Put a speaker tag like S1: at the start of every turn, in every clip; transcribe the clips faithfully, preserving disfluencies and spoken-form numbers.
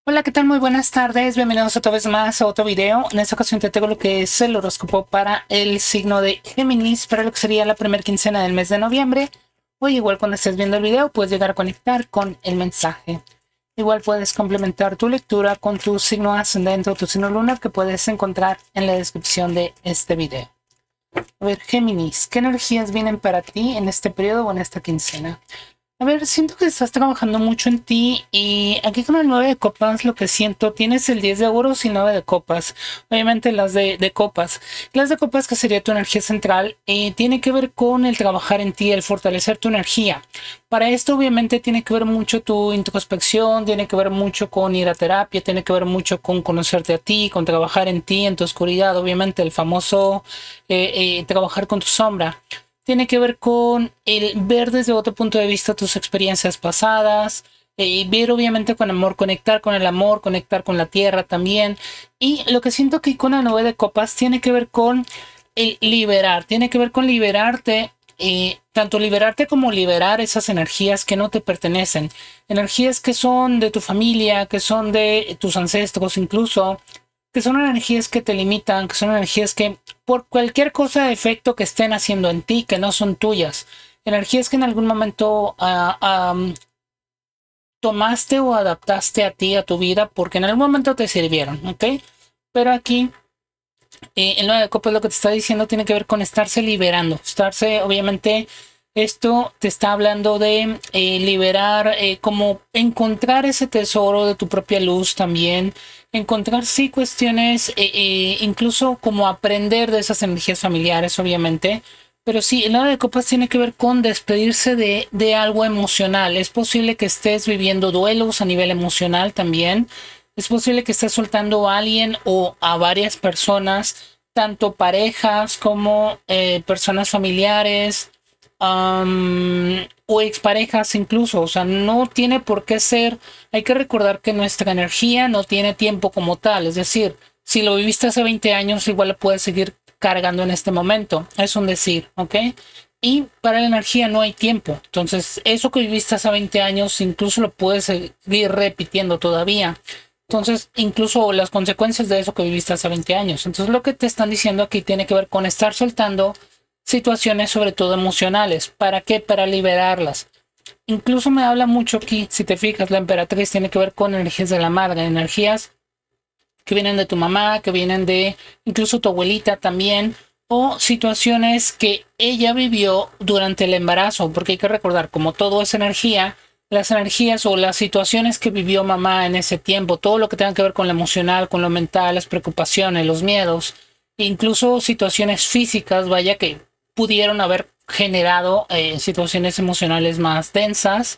S1: Hola, ¿qué tal? Muy buenas tardes. Bienvenidos otra vez más a otro video. En esta ocasión te tengo lo que es el horóscopo para el signo de Géminis, para lo que sería la primera quincena del mes de noviembre. O igual cuando estés viendo el video puedes llegar a conectar con el mensaje. Igual puedes complementar tu lectura con tu signo ascendente o tu signo lunar que puedes encontrar en la descripción de este video. A ver, Géminis, ¿qué energías vienen para ti en este periodo o en esta quincena? A ver, siento que estás trabajando mucho en ti y aquí con el nueve de copas lo que siento, tienes el diez de oros y el nueve de copas, obviamente las de, de copas. Las de copas, que sería tu energía central, eh, tiene que ver con el trabajar en ti, el fortalecer tu energía. Para esto obviamente tiene que ver mucho tu introspección, tiene que ver mucho con ir a terapia, tiene que ver mucho con conocerte a ti, con trabajar en ti, en tu oscuridad, obviamente el famoso eh, eh, trabajar con tu sombra. Tiene que ver con el ver desde otro punto de vista tus experiencias pasadas, eh, ver obviamente con amor, conectar con el amor, conectar con la tierra también. Y lo que siento que con la nueve de copas tiene que ver con el liberar, tiene que ver con liberarte, eh, tanto liberarte como liberar esas energías que no te pertenecen. Energías que son de tu familia, que son de tus ancestros incluso, que son energías que te limitan, que son energías que por cualquier cosa de efecto que estén haciendo en ti, que no son tuyas, energías que en algún momento uh, um, tomaste o adaptaste a ti, a tu vida, porque en algún momento te sirvieron, ¿ok? Pero aquí, eh, el nueve de copas lo que te está diciendo tiene que ver con estarse liberando, estarse, obviamente, esto te está hablando de eh, liberar, eh, como encontrar ese tesoro de tu propia luz también, encontrar sí cuestiones, eh, eh, incluso como aprender de esas energías familiares, obviamente. Pero sí, el lado de copas tiene que ver con despedirse de, de algo emocional. Es posible que estés viviendo duelos a nivel emocional también. Es posible que estés soltando a alguien o a varias personas, tanto parejas como eh, personas familiares. Um, o exparejas incluso, o sea, no tiene por qué ser, hay que recordar que nuestra energía no tiene tiempo como tal, es decir, si lo viviste hace veinte años, igual lo puedes seguir cargando en este momento, es un decir, ¿ok? Y para la energía no hay tiempo, entonces eso que viviste hace veinte años incluso lo puedes seguir repitiendo todavía. Entonces, incluso las consecuencias de eso que viviste hace veinte años. Entonces, lo que te están diciendo aquí tiene que ver con estar soltando situaciones sobre todo emocionales. ¿Para qué? Para liberarlas. Incluso me habla mucho aquí, si te fijas, la emperatriz tiene que ver con energías de la madre, energías que vienen de tu mamá, que vienen de incluso tu abuelita también, o situaciones que ella vivió durante el embarazo, porque hay que recordar, como todo es energía, las energías o las situaciones que vivió mamá en ese tiempo, todo lo que tenga que ver con lo emocional, con lo mental, las preocupaciones, los miedos, incluso situaciones físicas, vaya que pudieron haber generado eh, situaciones emocionales más densas.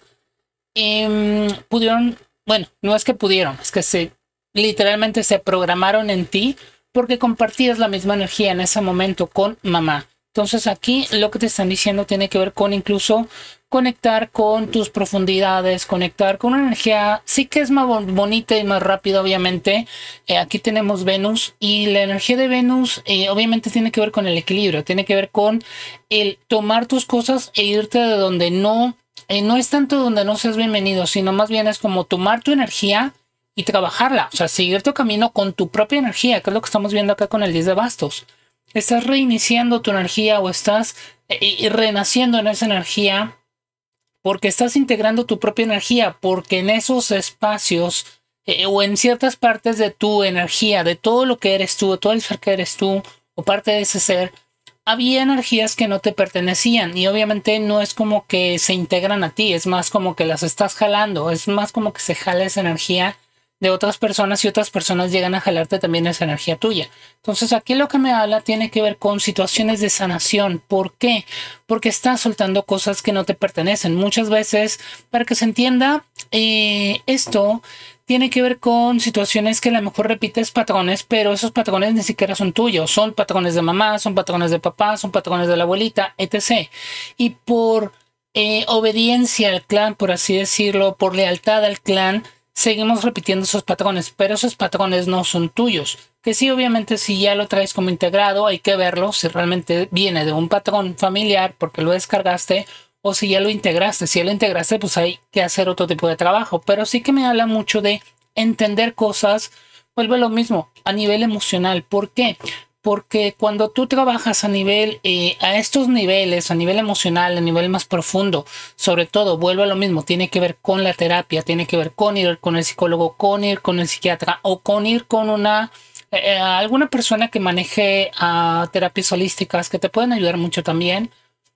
S1: Eh, pudieron, bueno, no es que pudieron, es que se literalmente se programaron en ti porque compartías la misma energía en ese momento con mamá. Entonces aquí lo que te están diciendo tiene que ver con incluso conectar con tus profundidades, conectar con una energía, sí que es más bonita y más rápida, obviamente. Eh, aquí tenemos Venus y la energía de Venus eh, obviamente tiene que ver con el equilibrio, tiene que ver con el tomar tus cosas e irte de donde no, eh, no es tanto donde no seas bienvenido, sino más bien es como tomar tu energía y trabajarla, o sea, seguir tu camino con tu propia energía, que es lo que estamos viendo acá con el diez de bastos. Estás reiniciando tu energía o estás eh, renaciendo en esa energía porque estás integrando tu propia energía, porque en esos espacios eh, o en ciertas partes de tu energía, de todo lo que eres tú, de todo el ser que eres tú o parte de ese ser, había energías que no te pertenecían y obviamente no es como que se integran a ti, es más como que las estás jalando, es más como que se jala esa energía de otras personas y otras personas llegan a jalarte también esa energía tuya. Entonces aquí lo que me habla tiene que ver con situaciones de sanación. ¿Por qué? Porque estás soltando cosas que no te pertenecen. Muchas veces, para que se entienda, eh, esto tiene que ver con situaciones que a lo mejor repites patrones, pero esos patrones ni siquiera son tuyos. Son patrones de mamá, son patrones de papá, son patrones de la abuelita, etcétera. Y por eh, obediencia al clan, por así decirlo, por lealtad al clan, seguimos repitiendo esos patrones, pero esos patrones no son tuyos. Que sí, obviamente, si ya lo traes como integrado, hay que verlo si realmente viene de un patrón familiar porque lo descargaste o si ya lo integraste. Si ya lo integraste, pues hay que hacer otro tipo de trabajo. Pero sí que me habla mucho de entender cosas, vuelve lo mismo a nivel emocional. ¿Por qué? Porque cuando tú trabajas a nivel, eh, a estos niveles, a nivel emocional, a nivel más profundo, sobre todo, vuelve a lo mismo, tiene que ver con la terapia, tiene que ver con ir con el psicólogo, con ir con el psiquiatra o con ir con una, eh, alguna persona que maneje uh, terapias holísticas que te pueden ayudar mucho también.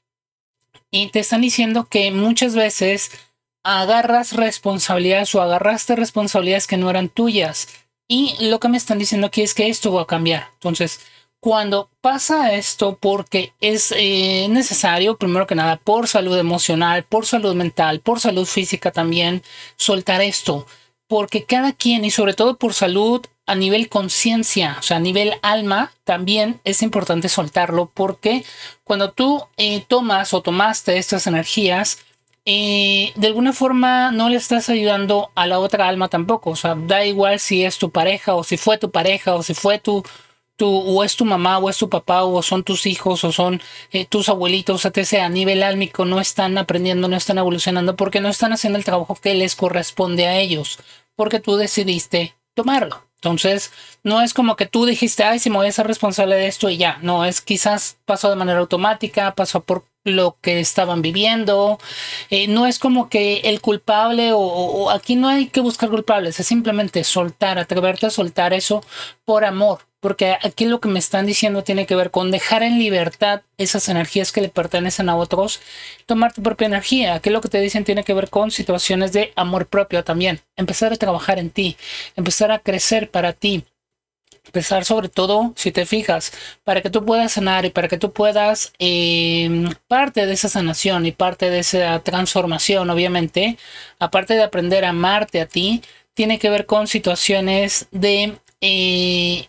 S1: Y te están diciendo que muchas veces agarras responsabilidades o agarraste responsabilidades que no eran tuyas. Y lo que me están diciendo aquí es que esto va a cambiar. Entonces, cuando pasa esto, porque es eh, necesario, primero que nada, por salud emocional, por salud mental, por salud física también, soltar esto. Porque cada quien, y sobre todo por salud a nivel conciencia, o sea, a nivel alma, también es importante soltarlo. Porque cuando tú eh, tomas o tomaste estas energías, Eh, de alguna forma no le estás ayudando a la otra alma tampoco. O sea, da igual si es tu pareja o si fue tu pareja o si fue tu, tu o es tu mamá o es tu papá o son tus hijos o son eh, tus abuelitos, etcétera. A nivel álmico no están aprendiendo, no están evolucionando porque no están haciendo el trabajo que les corresponde a ellos, porque tú decidiste tomarlo. Entonces, no es como que tú dijiste, ay, si me voy a ser responsable de esto y ya. No, es quizás pasó de manera automática, pasó por lo que estaban viviendo. Eh, no es como que el culpable o, o aquí no hay que buscar culpables, es simplemente soltar, atreverte a soltar eso por amor. Porque aquí lo que me están diciendo tiene que ver con dejar en libertad esas energías que le pertenecen a otros, tomar tu propia energía. Aquí lo que te dicen tiene que ver con situaciones de amor propio también. Empezar a trabajar en ti, empezar a crecer para ti. Empezar sobre todo, si te fijas, para que tú puedas sanar y para que tú puedas, eh, parte de esa sanación y parte de esa transformación, obviamente, aparte de aprender a amarte a ti, tiene que ver con situaciones de eh,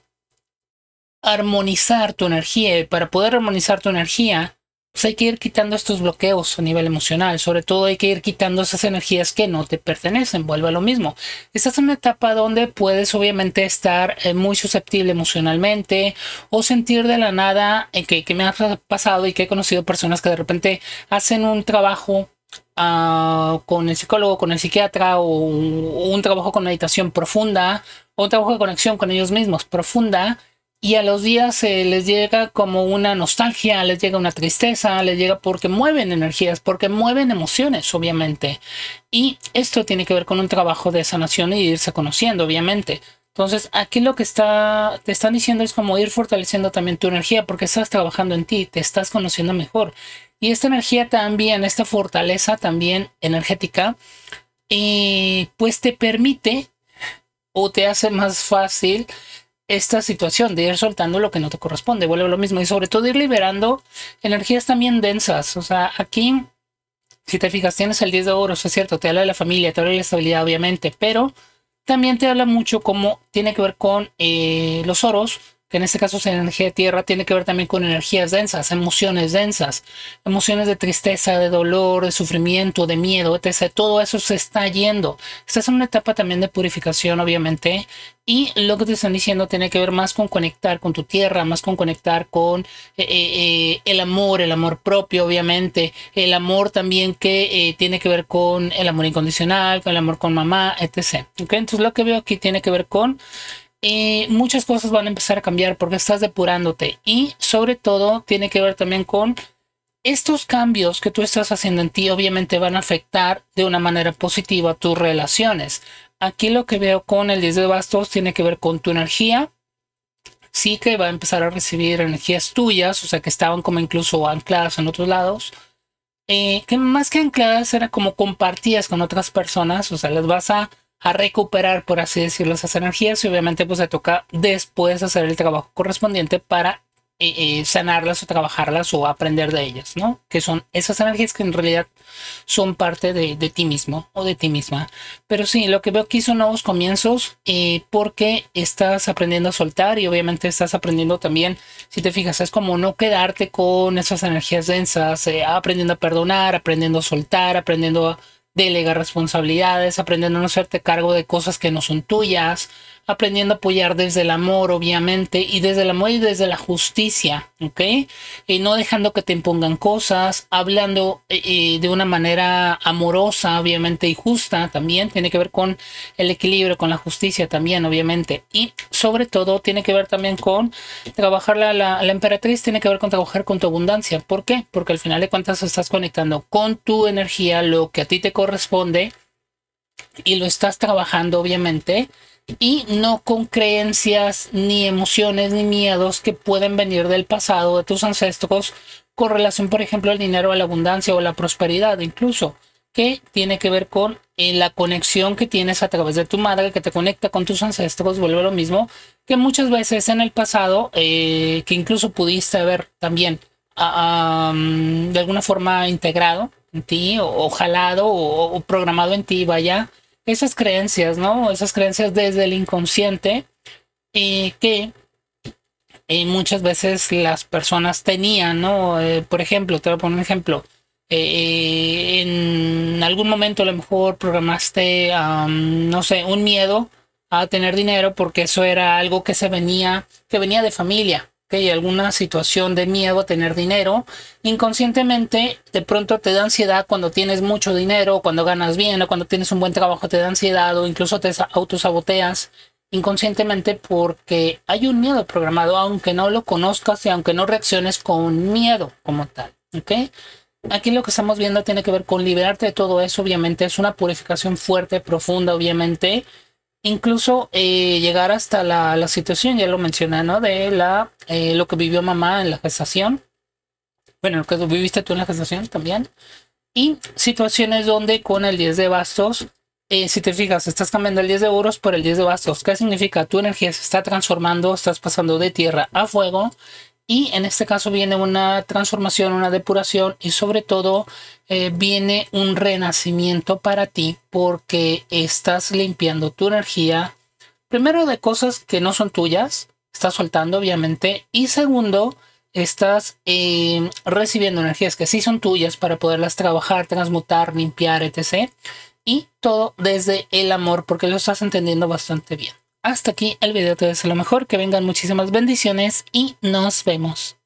S1: armonizar tu energía. Y para poder armonizar tu energía, pues hay que ir quitando estos bloqueos a nivel emocional. Sobre todo hay que ir quitando esas energías que no te pertenecen. Vuelve a lo mismo. Estás en una etapa donde puedes obviamente estar eh, muy susceptible emocionalmente o sentir de la nada eh, que, que me ha pasado y que he conocido personas que de repente hacen un trabajo uh, con el psicólogo, con el psiquiatra o un, un trabajo con meditación profunda o un trabajo de conexión con ellos mismos profunda. Y a los días eh, les llega como una nostalgia, les llega una tristeza, les llega porque mueven energías, porque mueven emociones, obviamente. Y esto tiene que ver con un trabajo de sanación y irse conociendo, obviamente. Entonces, aquí lo que está, te están diciendo es como ir fortaleciendo también tu energía, porque estás trabajando en ti, te estás conociendo mejor. Y esta energía también, esta fortaleza también energética, eh, pues te permite o te hace más fácil esta situación de ir soltando lo que no te corresponde. Vuelve lo mismo y sobre todo ir liberando energías también densas. O sea, aquí, si te fijas, tienes el diez de oros, es cierto, te habla de la familia, te habla de la estabilidad, obviamente, pero también te habla mucho cómo tiene que ver con eh, los oros, que en este caso es energía de tierra, tiene que ver también con energías densas, emociones densas, emociones de tristeza, de dolor, de sufrimiento, de miedo, etcétera. Todo eso se está yendo. Estás en una etapa también de purificación, obviamente, y lo que te están diciendo tiene que ver más con conectar con tu tierra, más con conectar con eh, eh, el amor, el amor propio, obviamente, el amor también que eh, tiene que ver con el amor incondicional, con el amor con mamá, etcétera. ¿Okay? Entonces lo que veo aquí tiene que ver con Eh, muchas cosas van a empezar a cambiar porque estás depurándote y sobre todo tiene que ver también con estos cambios que tú estás haciendo en ti. Obviamente van a afectar de una manera positiva tus relaciones. Aquí lo que veo con el diez de bastos tiene que ver con tu energía. Sí que va a empezar a recibir energías tuyas, o sea que estaban como incluso ancladas en otros lados, eh, que más que ancladas era como compartidas con otras personas, o sea las vas a a recuperar, por así decirlo, esas energías y obviamente pues te toca después hacer el trabajo correspondiente para eh, eh, sanarlas o trabajarlas o aprender de ellas, ¿no? Que son esas energías que en realidad son parte de, de ti mismo o de ti misma. Pero sí, lo que veo aquí son nuevos comienzos eh, porque estás aprendiendo a soltar y obviamente estás aprendiendo también, si te fijas, es como no quedarte con esas energías densas, eh, aprendiendo a perdonar, aprendiendo a soltar, aprendiendo a delegar responsabilidades, aprendiendo a no hacerte cargo de cosas que no son tuyas, aprendiendo a apoyar desde el amor, obviamente, y desde el amor y desde la justicia, ¿ok? Y no dejando que te impongan cosas, hablando eh, de una manera amorosa, obviamente, y justa también, tiene que ver con el equilibrio, con la justicia también, obviamente, y sobre todo tiene que ver también con trabajar la, la, la emperatriz, tiene que ver con trabajar con tu abundancia. ¿Por qué? Porque al final de cuentas estás conectando con tu energía, lo que a ti te corresponde, y lo estás trabajando obviamente, y no con creencias ni emociones ni miedos que pueden venir del pasado de tus ancestros con relación, por ejemplo, al dinero, a la abundancia o a la prosperidad, incluso que tiene que ver con eh, la conexión que tienes a través de tu madre, que te conecta con tus ancestros. Vuelve lo mismo que muchas veces en el pasado, eh, que incluso pudiste haber también uh, um, de alguna forma integrado en ti o, o jalado o, o programado en ti, vaya, esas creencias, ¿no? Esas creencias desde el inconsciente, eh, que eh, muchas veces las personas tenían, ¿no? Eh, por ejemplo, te voy a poner un ejemplo. Eh, en algún momento a lo mejor programaste, um, no sé, un miedo a tener dinero porque eso era algo que se venía, que venía de familia. ¿Okay? Alguna situación de miedo a tener dinero, inconscientemente de pronto te da ansiedad cuando tienes mucho dinero, cuando ganas bien o cuando tienes un buen trabajo te da ansiedad o incluso te autosaboteas inconscientemente porque hay un miedo programado, aunque no lo conozcas y aunque no reacciones con miedo como tal. ¿Ok? Aquí lo que estamos viendo tiene que ver con liberarte de todo eso, obviamente es una purificación fuerte, profunda, obviamente. Incluso eh, llegar hasta la, la situación, ya lo mencioné, ¿no? De la, eh, lo que vivió mamá en la gestación. Bueno, lo que viviste tú en la gestación también. Y situaciones donde con el diez de bastos, eh, si te fijas, estás cambiando el diez de oros por el diez de bastos. ¿Qué significa? Tu energía se está transformando, estás pasando de tierra a fuego. Y en este caso viene una transformación, una depuración y sobre todo eh, viene un renacimiento para ti porque estás limpiando tu energía. Primero de cosas que no son tuyas, estás soltando obviamente. Y segundo, estás eh, recibiendo energías que sí son tuyas para poderlas trabajar, transmutar, limpiar, etcétera. Y todo desde el amor porque lo estás entendiendo bastante bien. Hasta aquí el video, te deseo lo mejor, que vengan muchísimas bendiciones y nos vemos.